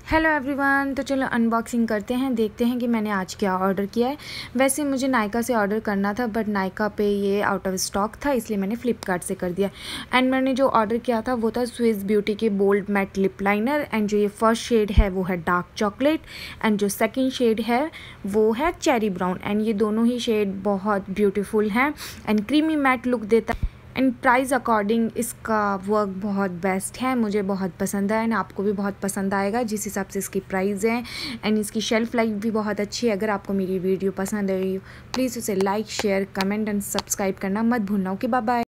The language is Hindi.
Hello everyone. तो चलो अनबॉक्सिंग करते हैं, देखते हैं कि मैंने आज क्या ऑर्डर किया है। वैसे मुझे नायका से ऑर्डर करना था बट नायका पे ये आउट ऑफ स्टॉक था, इसलिए मैंने फ़्लिपकार्ट से कर दिया। एंड मैंने जो ऑर्डर किया था वो था स्विस ब्यूटी के bold matte lip liner. And जो ये फर्स्ट शेड है वो है डार्क चॉकलेट एंड जो सेकेंड शेड है वो है चेरी ब्राउन। एंड ये दोनों ही शेड बहुत ब्यूटीफुल हैं एंड क्रीमी मैट लुक देता है। एंड प्राइस अकॉर्डिंग इसका वर्क बहुत बेस्ट है, मुझे बहुत पसंद है एंड आपको भी बहुत पसंद आएगा जिस हिसाब से इसकी प्राइस है। एंड इसकी शेल्फ़ लाइफ भी बहुत अच्छी है। अगर आपको मेरी वीडियो पसंद आई प्लीज़ उसे like share comment and subscribe करना मत भूलना। Okay, bye bye.